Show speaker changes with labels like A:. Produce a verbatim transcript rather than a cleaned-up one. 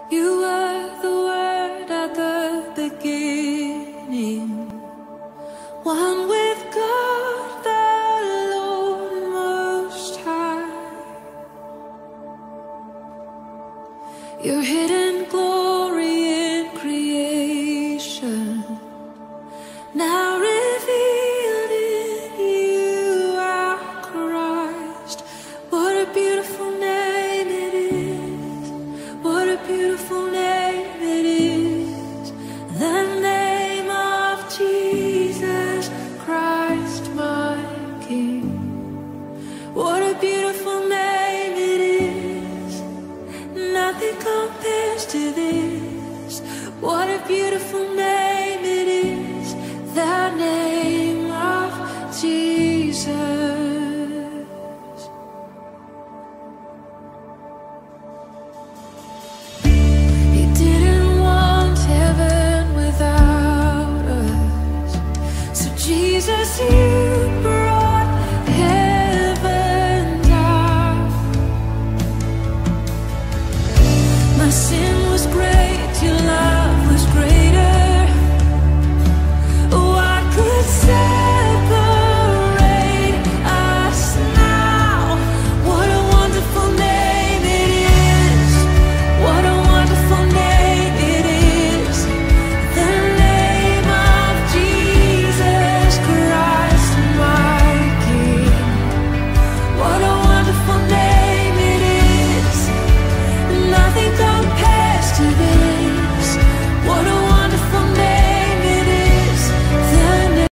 A: You were the Word at the beginning, one with God the Lord Most High. Your hidden glory in creation, now revealed in you, our Christ. What a beautiful name it is. What a beautiful name it is. The name of Jesus Christ, my King. What a beautiful name it is. Nothing compares to this. What a beautiful